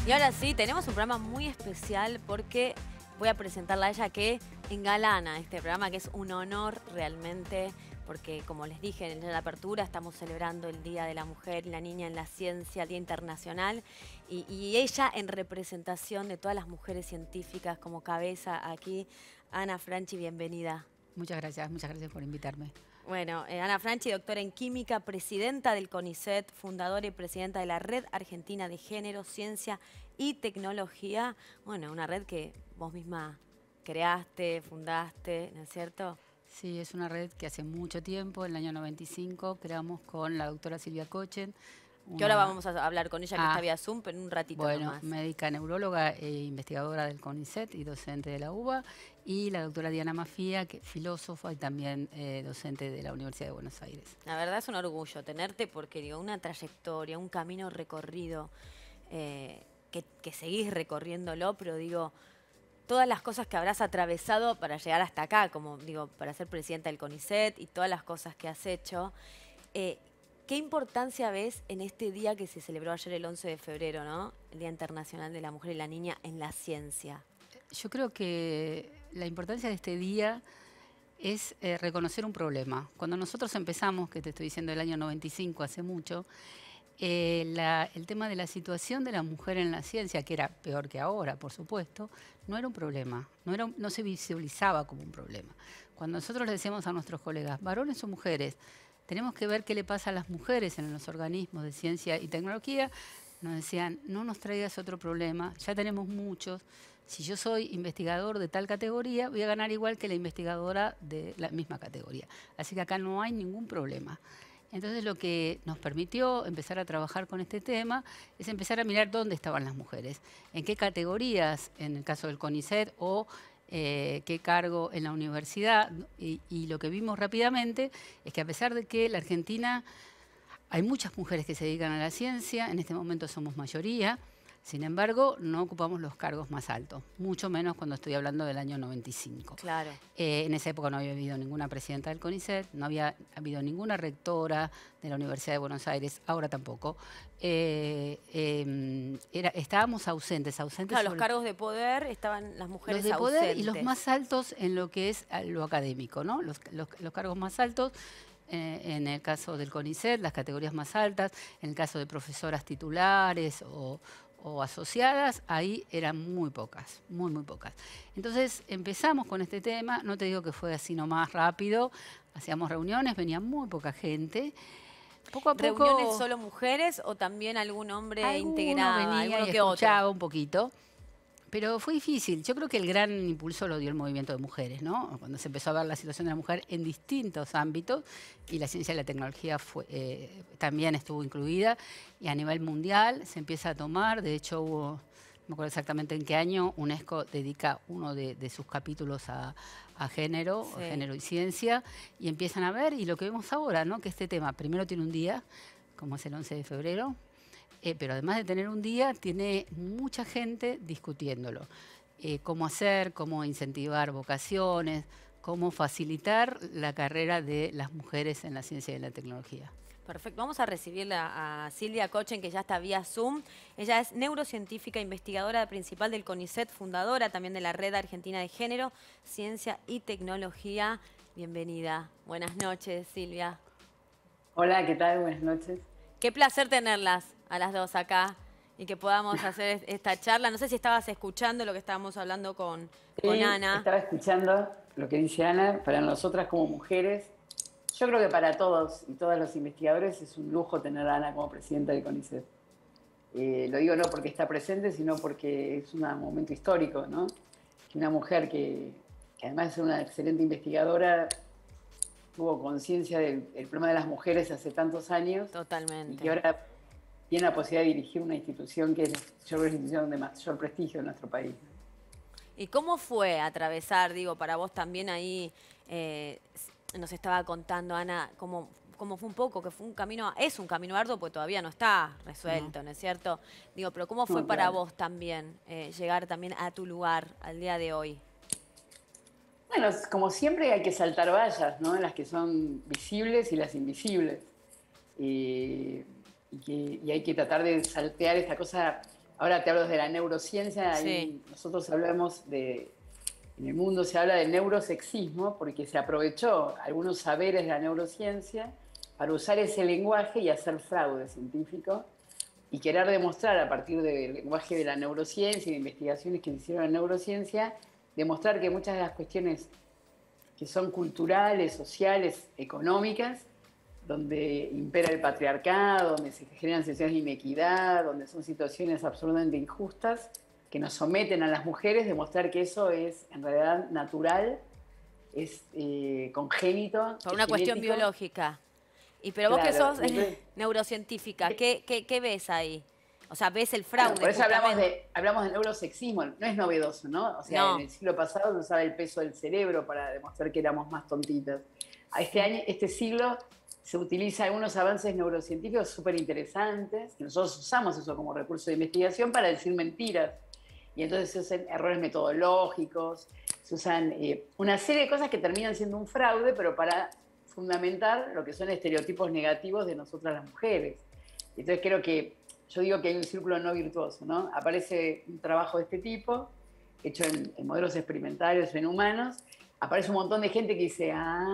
Y ahora sí, tenemos un programa muy especial porque voy a presentarla a ella que engalana este programa, que es un honor realmente, porque como les dije en la apertura, estamos celebrando el Día de la Mujer y la Niña en la Ciencia, Día Internacional, y ella en representación de todas las mujeres científicas como cabeza aquí. Ana Franchi, bienvenida. Muchas gracias por invitarme. Bueno, Ana Franchi, doctora en Química, presidenta del CONICET, fundadora y presidenta de la Red Argentina de Género, Ciencia y Tecnología. Bueno, una red que vos misma creaste, fundaste, ¿no es cierto? Sí, es una red que hace mucho tiempo, en el año 95, creamos con la doctora Silvia Cochen. Que ahora vamos a hablar con ella, que está vía Zoom, pero en un ratito bueno, nomás. médica neuróloga e investigadora del CONICET y docente de la UBA. Y la doctora Diana Mafía, que es filósofa y también docente de la Universidad de Buenos Aires. La verdad es un orgullo tenerte porque, digo, una trayectoria, un camino recorrido, que seguís recorriéndolo, pero digo, todas las cosas que habrás atravesado para llegar hasta acá, como digo, para ser presidenta del CONICET y todas las cosas que has hecho. ¿Qué importancia ves en este día que se celebró ayer el 11 de febrero, ¿no? El Día Internacional de la Mujer y la Niña en la Ciencia? Yo creo que la importancia de este día es reconocer un problema. Cuando nosotros empezamos, que te estoy diciendo el año 95, hace mucho, el tema de la situación de la mujer en la ciencia, que era peor que ahora, por supuesto, no era un problema, no se visualizaba como un problema. Cuando nosotros le decíamos a nuestros colegas, varones o mujeres, tenemos que ver qué le pasa a las mujeres en los organismos de ciencia y tecnología, nos decían, no nos traigas otro problema, ya tenemos muchos. Si yo soy investigador de tal categoría, voy a ganar igual que la investigadora de la misma categoría. Así que acá no hay ningún problema. Entonces lo que nos permitió empezar a trabajar con este tema es empezar a mirar dónde estaban las mujeres, en qué categorías, en el caso del CONICET, o qué cargo en la universidad. Y lo que vimos rápidamente es que a pesar de que la Argentina hay muchas mujeres que se dedican a la ciencia, en este momento somos mayoría. Sin embargo, no ocupamos los cargos más altos, mucho menos cuando estoy hablando del año 95. Claro. En esa época no había habido ninguna presidenta del CONICET, no había habido ninguna rectora de la Universidad de Buenos Aires, ahora tampoco. Estábamos ausentes. Claro, los cargos de poder estaban las mujeres los de ausentes. poder y los más altos en lo que es lo académico, ¿no? Los cargos más altos. En el caso del CONICET, las categorías más altas, en el caso de profesoras titulares o asociadas, ahí eran muy pocas, muy pocas. Entonces empezamos con este tema, no te digo que fue así nomás rápido, hacíamos reuniones, venía muy poca gente. Poco a poco, ¿reuniones solo mujeres o también algún hombre integraba? Venía y que escuchaba otro. un poquito. Pero fue difícil. Yo creo que el gran impulso lo dio el movimiento de mujeres, ¿no? Cuando se empezó a ver la situación de la mujer en distintos ámbitos, y la ciencia y la tecnología también estuvo incluida, y a nivel mundial se empieza a tomar. De hecho, hubo, no me acuerdo exactamente en qué año, UNESCO dedica uno de sus capítulos a género, Sí. género y ciencia, y empiezan a ver, y lo que vemos ahora, ¿no? Que este tema primero tiene un día, como es el 11 de febrero, pero además de tener un día, tiene mucha gente discutiéndolo. Cómo hacer, cómo incentivar vocaciones, cómo facilitar la carrera de las mujeres en la ciencia y en la tecnología. Perfecto. Vamos a recibirla a Silvia Cochen, que ya está vía Zoom. Ella es neurocientífica, investigadora principal del CONICET, fundadora también de la Red Argentina de Género, Ciencia y Tecnología. Bienvenida. Buenas noches, Silvia. Hola, ¿qué tal? Buenas noches. Qué placer tenerlas a las dos acá y que podamos hacer esta charla. No sé si estabas escuchando lo que estábamos hablando con Ana. Estaba escuchando lo que dice Ana. Para nosotras como mujeres, yo creo que para todos y todas los investigadores es un lujo tener a Ana como presidenta del CONICET. Lo digo no porque está presente, sino porque es un momento histórico, ¿no? Que una mujer que además es una excelente investigadora tuvo conciencia del problema de las mujeres hace tantos años. Totalmente. Y que ahora tiene la posibilidad de dirigir una institución que es, yo creo, la institución de mayor prestigio en nuestro país. ¿Y cómo fue atravesar, digo, para vos también ahí, nos estaba contando Ana, cómo fue un poco, que fue un camino, es un camino arduo porque todavía no está resuelto, ¿no es cierto? Digo, pero ¿cómo fue para vos también llegar también a tu lugar al día de hoy? Bueno, como siempre hay que saltar vallas, ¿no? Las que son visibles y las invisibles. Y hay que tratar de saltear esta cosa ahora te hablo de la neurociencia, Sí. y nosotros hablamos de, en el mundo se habla del neurosexismo porque se aprovechó algunos saberes de la neurociencia para usar ese lenguaje y hacer fraude científico y querer demostrar a partir del lenguaje de la neurociencia y de investigaciones que se hicieron en neurociencia, demostrar que muchas de las cuestiones que son culturales, sociales, económicas, donde impera el patriarcado, donde se generan situaciones de inequidad, donde son situaciones absolutamente injustas, que nos someten a las mujeres, demostrar que eso es en realidad natural, es congénito. Por una cuestión genético. biológica. Pero vos que Claro, sos entonces, neurocientífica, ¿qué ves ahí? O sea, ves el fraude. por eso justamente. hablamos de neurosexismo, no es novedoso, ¿no? O sea, No. en el siglo pasado se usaba el peso del cerebro para demostrar que éramos más tontitas. A este siglo se utilizan algunos avances neurocientíficos súper interesantes, que nosotros usamos eso como recurso de investigación para decir mentiras. Y entonces se usan errores metodológicos, se usan una serie de cosas que terminan siendo un fraude, pero para fundamentar lo que son estereotipos negativos de nosotras las mujeres. Entonces creo que, yo digo que hay un círculo no virtuoso, ¿no? Aparece un trabajo de este tipo, hecho en modelos experimentales o en humanos, aparece un montón de gente que dice,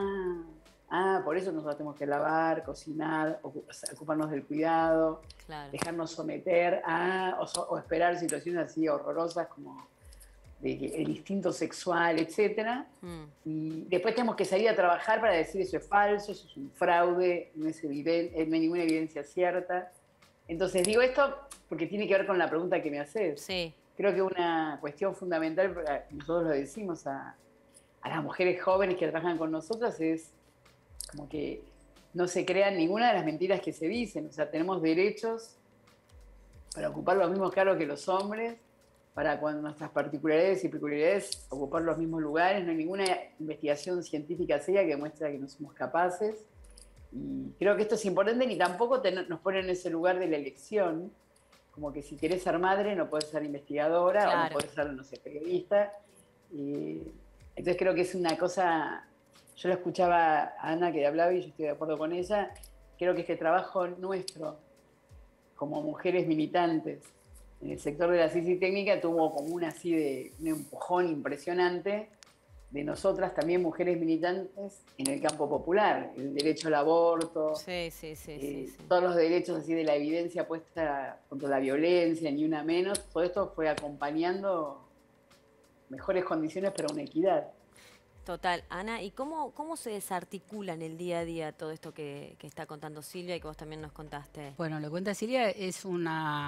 por eso nosotros tenemos que lavar, cocinar, ocuparnos del cuidado, Claro. dejarnos someter o esperar situaciones así horrorosas como el instinto sexual, etc. Y después tenemos que salir a trabajar para decir eso es falso, eso es un fraude, no hay ninguna evidencia cierta. Entonces digo esto porque tiene que ver con la pregunta que me haces. Sí. Creo que una cuestión fundamental, nosotros lo decimos a las mujeres jóvenes que trabajan con nosotras, es como que no se crean ninguna de las mentiras que se dicen. O sea, tenemos derechos para ocupar los mismos cargos que los hombres, para cuando nuestras particularidades y peculiaridades ocupar los mismos lugares. No hay ninguna investigación científica seria que muestra que no somos capaces. Y creo que esto es importante, ni tampoco nos ponen en ese lugar de la elección, como que si querés ser madre no podés ser investigadora, Claro. o no podés ser, no sé, periodista. Entonces creo que es una cosa, yo la escuchaba a Ana que hablaba y yo estoy de acuerdo con ella, creo que este trabajo nuestro, como mujeres militantes en el sector de la ciencia y técnica, tuvo como un empujón impresionante de nosotras también mujeres militantes en el campo popular, el derecho al aborto, Sí. todos los derechos así de la evidencia puesta contra la violencia, ni una menos, todo esto fue acompañando mejores condiciones para una equidad. Total. Ana, ¿y cómo se desarticula en el día a día todo esto que está contando Silvia y que vos también nos contaste? Bueno, lo que cuenta Silvia es un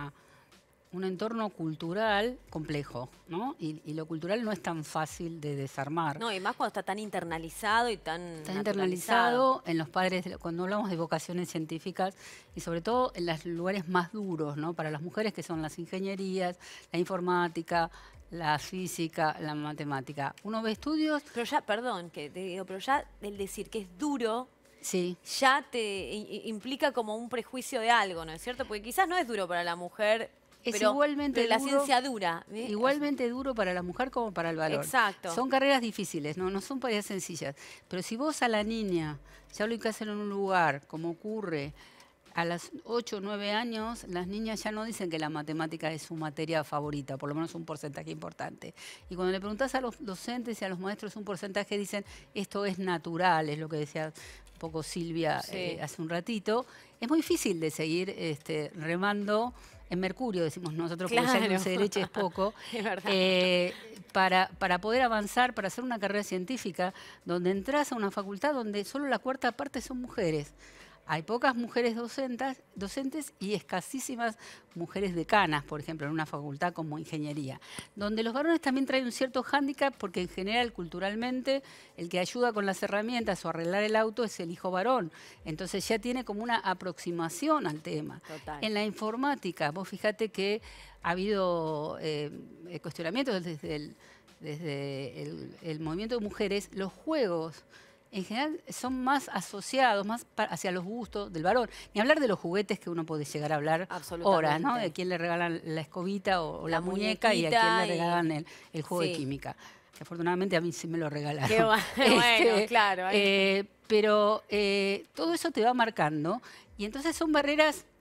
entorno cultural complejo, ¿no? Y lo cultural no es tan fácil de desarmar. No, y más cuando está tan internalizado y tan Está naturalizado. internalizado en los padres, cuando hablamos de vocaciones científicas y sobre todo en los lugares más duros, ¿no? Para las mujeres que son las ingenierías, la informática, la física, la matemática. Uno ve estudios. Pero ya, perdón que te digo, pero ya el decir que es duro Sí. ya te implica como un prejuicio de algo, ¿no es cierto? Porque quizás no es duro para la mujer, Es pero igualmente la duro, ciencia dura. Igualmente duro para la mujer como para el varón. Exacto. Son carreras difíciles, no son tareas sencillas. Pero si vos a la niña ya lo ubicás en un lugar, como ocurre a las 8 o 9 años, las niñas ya no dicen que la matemática es su materia favorita, por lo menos un porcentaje importante. Y cuando le preguntás a los docentes y a los maestros un porcentaje, dicen esto es natural, es lo que decía un poco Silvia hace un ratito. Es muy difícil de seguir remando en Mercurio, decimos nosotros, porque ya el dulce de leche es poco, Es verdad. para poder avanzar, para hacer una carrera científica, donde entras a una facultad donde solo la cuarta parte son mujeres. Hay pocas mujeres docentes y escasísimas mujeres decanas, por ejemplo, en una facultad como ingeniería, donde los varones también traen un cierto hándicap porque en general, culturalmente, el que ayuda con las herramientas o arreglar el auto es el hijo varón. Entonces ya tiene como una aproximación al tema. Total. En la informática, vos fíjate que ha habido cuestionamientos desde el movimiento de mujeres, los juegos en general son más asociados, más hacia los gustos del varón. Ni hablar de los juguetes que uno puede llegar a hablar horas, ¿no? De quién le regalan la escobita o la muñeca y a quién le regalan el juego de química. Que afortunadamente a mí sí me lo regalaron. Qué bueno, claro. Pero todo eso te va marcando y entonces son barreras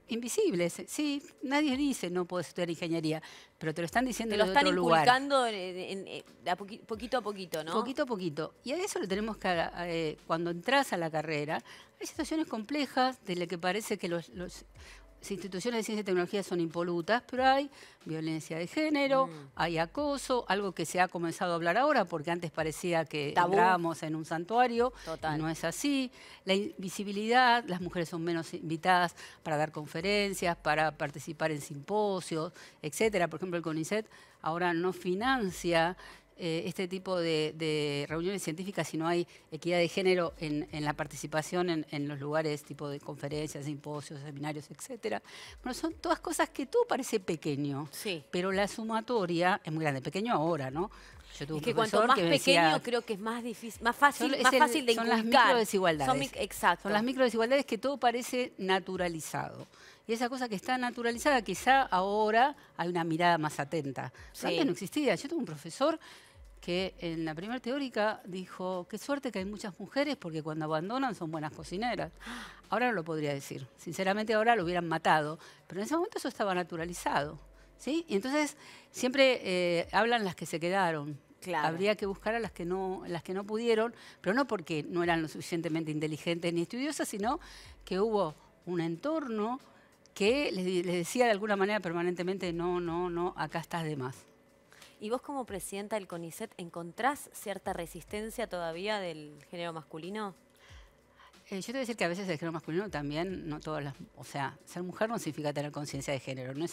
invisibles. Sí, nadie dice no puedes estudiar ingeniería, pero te lo están diciendo Te lo de están otro lugar. inculcando de poquito a poquito, ¿no? Poquito a poquito. Y a eso le tenemos que, cuando entras a la carrera, hay situaciones complejas de las que parece que las instituciones de ciencia y tecnología son impolutas, pero hay violencia de género, hay acoso, algo que se ha comenzado a hablar ahora, porque antes parecía que Tabú. entrábamos en un santuario, Total. y no es así. La invisibilidad, las mujeres son menos invitadas para dar conferencias, para participar en simposios, etcétera. Por ejemplo, el CONICET ahora no financia este tipo de reuniones científicas si no hay equidad de género en la participación en los lugares tipo de conferencias, simposios, seminarios, etcétera. Bueno, son todas cosas que todo parece pequeño, Sí. pero la sumatoria es muy grande. Pequeño ahora, ¿no? Yo tuve Es un que cuanto profesor más que me pequeño decía, creo que es más difícil, más fácil de son las inculcar. microdesigualdades. Exacto. Son las microdesigualdades que todo parece naturalizado. Y esa cosa que está naturalizada, quizá ahora hay una mirada más atenta. Sí. Antes no existía. Yo tuve un profesor que en la primera teórica dijo, qué suerte que hay muchas mujeres porque cuando abandonan son buenas cocineras. Ahora no lo podría decir. Sinceramente ahora lo hubieran matado. Pero en ese momento eso estaba naturalizado. ¿Sí? Y entonces siempre hablan las que se quedaron. Claro. Habría que buscar a las que no pudieron, pero no porque no eran lo suficientemente inteligentes ni estudiosas, sino que hubo un entorno que les decía de alguna manera permanentemente, no, acá estás de más. ¿Y vos como presidenta del CONICET encontrás cierta resistencia todavía del género masculino? Yo te voy a decir que a veces el género masculino también, no todas las, o sea, ser mujer no significa tener conciencia de género, no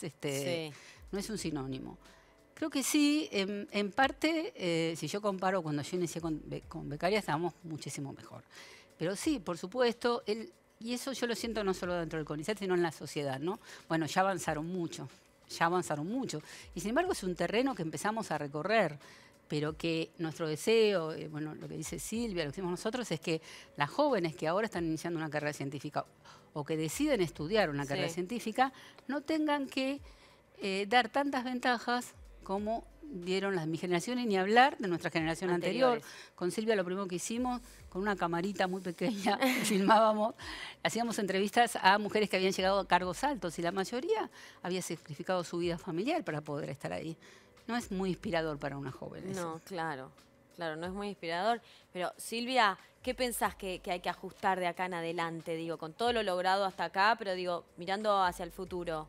es un sinónimo. Creo que sí, en parte, si yo comparo cuando yo inicié con becarias, estábamos muchísimo mejor. Pero sí, por supuesto, y eso yo lo siento no solo dentro del CONICET, sino en la sociedad, ¿no? Bueno, ya avanzaron mucho. Y sin embargo es un terreno que empezamos a recorrer, pero que nuestro deseo, bueno, lo que dice Silvia, lo que decimos nosotros, es que las jóvenes que ahora están iniciando una carrera científica o que deciden estudiar una carrera científica, no tengan que dar tantas ventajas como dieron las de mi generación y ni hablar de nuestra generación anterior. Con Silvia lo primero que hicimos, con una camarita muy pequeña, filmábamos, hacíamos entrevistas a mujeres que habían llegado a cargos altos y la mayoría había sacrificado su vida familiar para poder estar ahí. No es muy inspirador para una joven eso. No, claro, no es muy inspirador. Pero Silvia, ¿qué pensás que hay que ajustar de acá en adelante? Digo, con todo lo logrado hasta acá, pero digo, mirando hacia el futuro.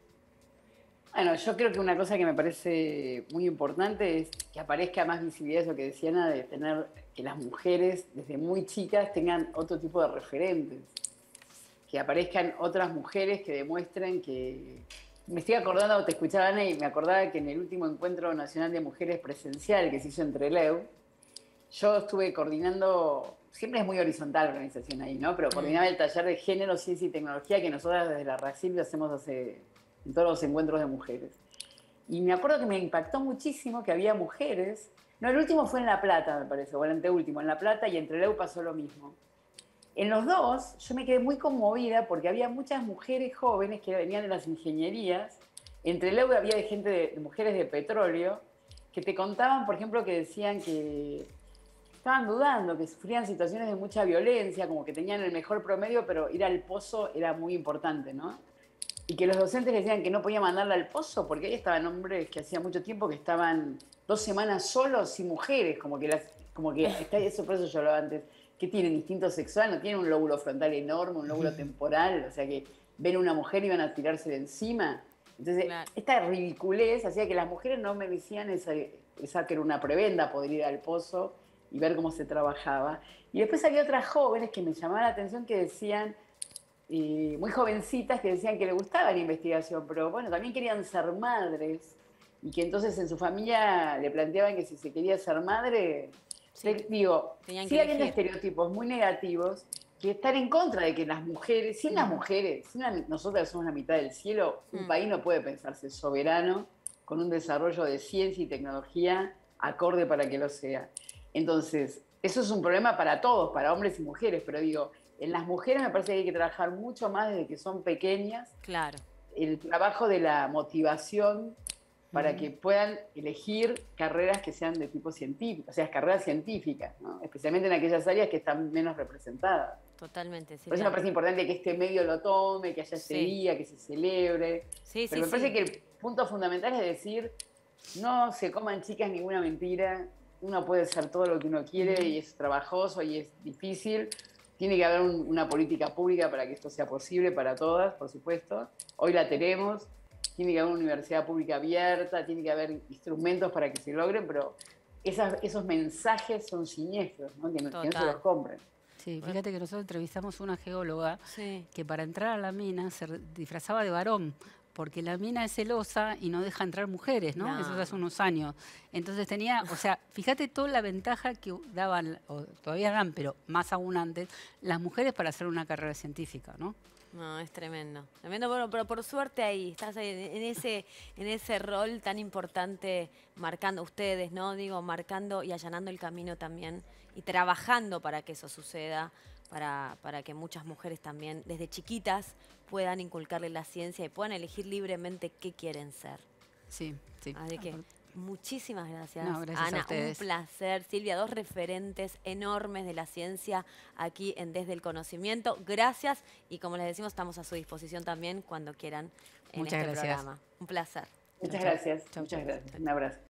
Bueno, yo creo que una cosa que me parece muy importante es que aparezca más visibilidad, eso que decía Ana, de tener que las mujeres desde muy chicas tengan otro tipo de referentes, que aparezcan otras mujeres que demuestren que... Me estoy acordando, te escuchaba Ana y me acordaba que en el último encuentro nacional de mujeres presencial que se hizo en Trelew, yo estuve coordinando, siempre es muy horizontal la organización ahí, ¿no? Pero coordinaba el taller de género, ciencia y tecnología que nosotras desde la RACIL lo hacemos en todos los encuentros de mujeres. Y me acuerdo que me impactó muchísimo que había mujeres, no, el último fue en La Plata, me parece, o el anteúltimo, en La Plata y en Trelew pasó lo mismo. En los dos yo me quedé muy conmovida porque había muchas mujeres jóvenes que venían de las ingenierías, en Trelew había de mujeres de petróleo, que te contaban, por ejemplo, que decían que estaban dudando, que sufrían situaciones de mucha violencia, como que tenían el mejor promedio, pero ir al pozo era muy importante, ¿no? Y que los docentes les decían que no podían mandarla al pozo porque ahí estaban hombres que hacía mucho tiempo que estaban 2 semanas solos sin mujeres, como que eso, por eso yo hablaba antes, que tienen instinto sexual, no tienen un lóbulo frontal enorme, un lóbulo temporal, o sea que ven una mujer y van a tirarse de encima. Entonces, esta ridiculez hacía que las mujeres no merecían esa que era una prebenda poder ir al pozo y ver cómo se trabajaba. Y después había otras jóvenes que me llamaban la atención que decían, muy jovencitas, que decían que les gustaba la investigación, pero bueno, también querían ser madres y que entonces en su familia le planteaban que si se quería ser madre, digo, sigue habiendo estereotipos muy negativos que están en contra de que las mujeres, nosotras somos la mitad del cielo, un país no puede pensarse soberano con un desarrollo de ciencia y tecnología acorde para que lo sea. Entonces, eso es un problema para todos, para hombres y mujeres, pero digo, en las mujeres me parece que hay que trabajar mucho más desde que son pequeñas. Claro. El trabajo de la motivación para que puedan elegir carreras que sean de tipo científico, o sea, carreras científicas, ¿no? Especialmente en aquellas áreas que están menos representadas. Totalmente, Por eso Silvia. me parece importante que este medio lo tome, que haya este Sí. día, que se celebre. Sí, Pero sí, me parece sí. que el punto fundamental es decir, no se coman chicas ninguna mentira. Uno puede ser todo lo que uno quiere y es trabajoso y es difícil. Tiene que haber una política pública para que esto sea posible para todas, por supuesto. Hoy la tenemos. Tiene que haber una universidad pública abierta, tiene que haber instrumentos para que se logren, pero esos mensajes son siniestros, ¿no? Que no se los Total. compren. Sí, fíjate que nosotros entrevistamos una geóloga Sí. que para entrar a la mina se disfrazaba de varón, porque la mina es celosa y no deja entrar mujeres, ¿no? Eso No. hace unos años. Entonces tenía, o sea, fíjate toda la ventaja que daban, o todavía dan, pero más aún antes, las mujeres para hacer una carrera científica, ¿no? No, es tremendo. Tremendo, bueno, pero por suerte ahí, estás ahí en ese rol tan importante, marcando ustedes, ¿no? Digo, marcando y allanando el camino también y trabajando para que eso suceda, para que muchas mujeres también, desde chiquitas, puedan inculcarle la ciencia y puedan elegir libremente qué quieren ser. Sí, sí. Así que muchísimas gracias, No, gracias a Ana. Un ustedes. placer. Silvia, dos referentes enormes de la ciencia aquí en Desde el Conocimiento. Gracias y como les decimos, estamos a su disposición también cuando quieran en Muchas este gracias. programa. Un placer. Muchas Chau, chau. gracias. Chau, Muchas chau. gracias. Un abrazo.